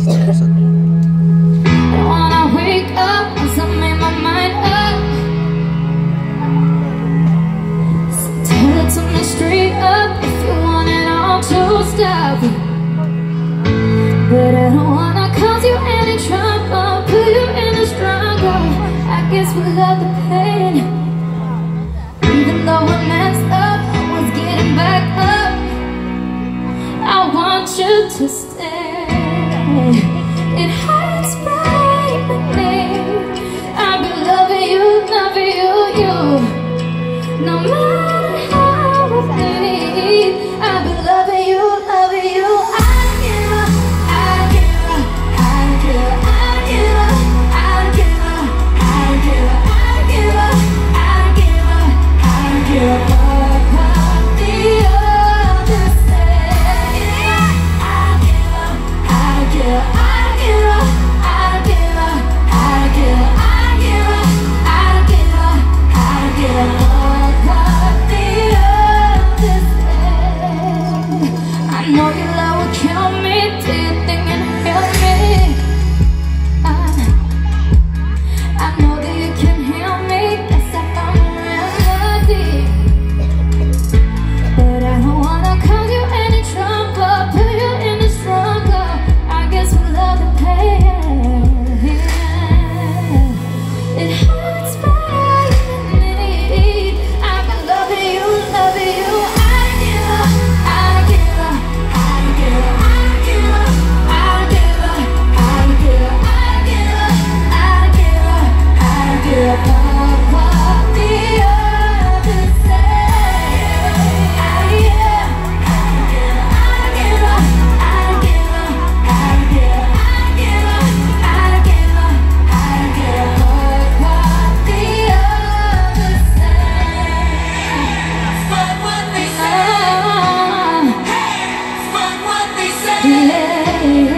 wanna wake up once I made my mind up. So tell it to me straight up if you want it all to stop. But I don't wanna cause you any trouble, put you in a struggle. I guess we love the pain. Even though I messed up, I was getting back up. I want you to stay. It hurts breaking me. I've been loving you, you. No matter how I bleed, I've been loving you, you. I know your love will kill me. Do you think it heal me? I know that you can heal me. That's a remedy. But I don't wanna cause you any trouble, put you in a struggle. I guess we love the pain. It hurts breaking me. I've been loving you, you. Yeah.